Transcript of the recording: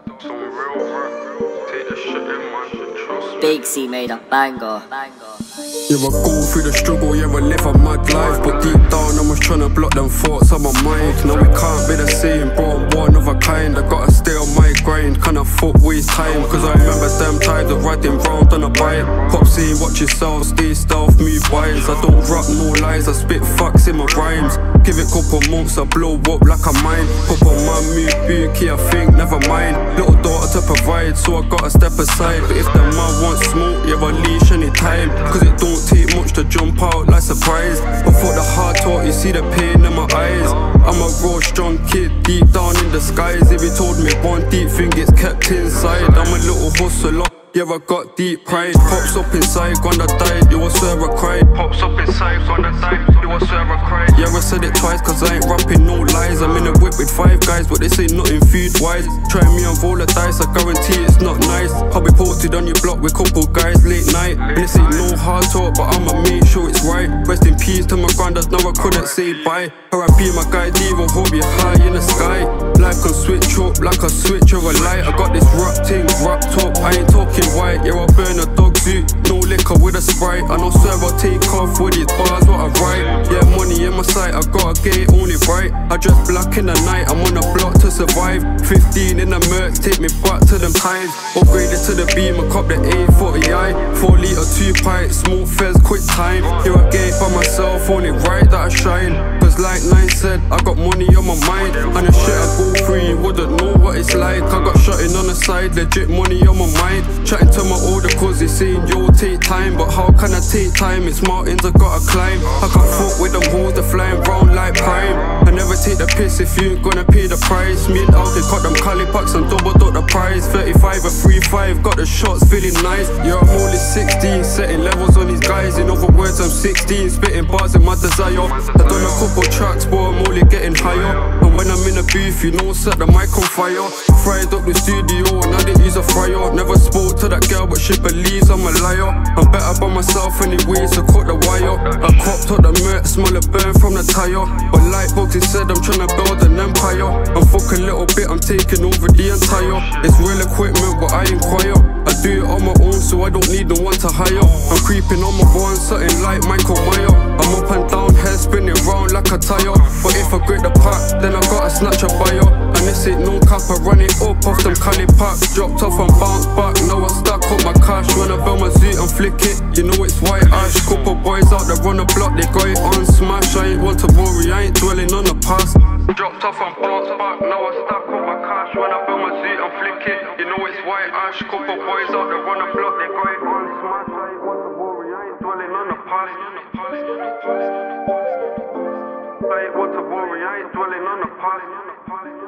Some real rap. Take the shit in, man. Trust me. Big C made a banger. Yeah, I go through the struggle, yeah, I live a mad life. But deep down, I was tryna block them thoughts on my mind. No, we can't be the same, bro, I'm one of a kind. I gotta stay on my grind, can't afford waste time. Cause I remember them times of riding round on a bike. Pop saying, watch yourself, stay stealth, move wise. I don't rap no lies, I spit facts in my rhymes. Give it couple months, I blow up like a mine. Pop on my move, bookie, I think, never mind. Little daughter to provide, so I gotta step aside. But if the man wants smoke, yeah, I leash anytime. Cause it don't take much to jump out like surprise. But for the hard talk, you see the pain in my eyes. I'm a raw, strong kid, deep down in disguise. If you told me one deep thing, it's kept inside. I'm a little hustler, yeah, I got deep pride. Pops up inside, gonna die, you will swear I cried. Pops up inside, gonna die, you will swear I cried. Yeah, I said it twice, cause I ain't rapping no lies. I'm in a whip with 5 guys, but they say nothing food-wise. Try me and roll the dice, I guarantee it's not nice. I'll be posted on your block with couple guys late night. And this ain't no hard talk, but I'ma make sure it's right. Rest in peace to my granddad, now I couldn't say bye. R.I.P. my guy Devo, hope you're high in the sky. Life can switch up like a switch or a light. I got this rap thing wrapped up, I ain't talking white. Yeah, I burn a dog suit, no liquor with a Sprite. I know swear I'll take off with these bars what I write. Yeah, money in my sight, I got a gate only bright. I dress black in the night, I'm on the block to survive. 15 in the Mercs, take me back to them times. Upgraded to the beam, I cop the A40i. 4 litre 2 pints, smoke fez, quick time. Here I get by myself, only right that I shine. Cause like Nine said, I got money on my mind. And the shit I go through, you wouldn't know what it's like. I got shot in on the side, legit money on my mind. Chatting to my older cuz they saying yo take time. But how can I take time? It's mountains I gotta climb. I can't fuck with them hoes, they're flying round like prime. I never take the piss if you ain't gonna pay the price. Me and Alfie cut them Cali packs and doubled up the price. 35 or 35, got the shots feeling nice. Yeah, I'm only 16, setting levels on these guys. In other words, I'm 16, spitting bars in my desire. I done a couple tracks, but I'm only getting higher. And when I'm in the booth, you know, set the mic on fire. Fried up the studio and I didn't use a fryer. Never spoke to that girl, but she believes I'm a liar. I'm better by myself anyway, so cut the wire. I copped up the Merc, smell the burn from the tire. But like Bugsy said, I'm tryna build an empire. I'm fucking a little bit, I'm taking over the entire. It's real equipment, but I inquire. I do it on my own, so I don't need no one to hire. I'm creeping on my bone, something like Michael Meyer. I'm up and down, head spinning round like a tire. But if I grip the pack, then I gotta snatch a buyer. And this ain't no cap, I run it up off them Cali packs. Dropped off and bounced back, now I stack up my cash. When I build my suit and flick it, you know it's white ash. Couple boys out there on the block, they got it on smash. I ain't want to worry, I ain't dwelling on the past. Dropped off and bounced back, now I stack up my cash. When I build my suit and flick it, you know it's white ash. Couple boys out there on the block, they got it on smash. I ain't want to worry, I ain't dwelling on the past. I ain't want to worry, I ain't dwelling on the past.